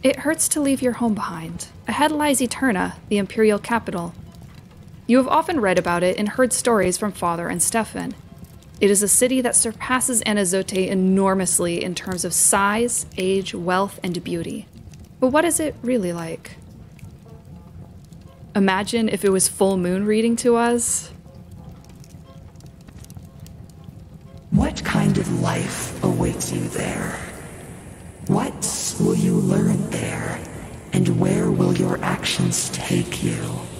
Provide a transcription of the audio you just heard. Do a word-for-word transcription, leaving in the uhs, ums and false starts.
It hurts to leave your home behind. Ahead lies Eterna, the imperial capital. You have often read about it and heard stories from Father and Stefan. It is a city that surpasses Anazote enormously in terms of size, age, wealth, and beauty. But what is it really like? Imagine if it was full moon reading to us. What kind of life awaits you there? What will you learn there? And where will your actions take you?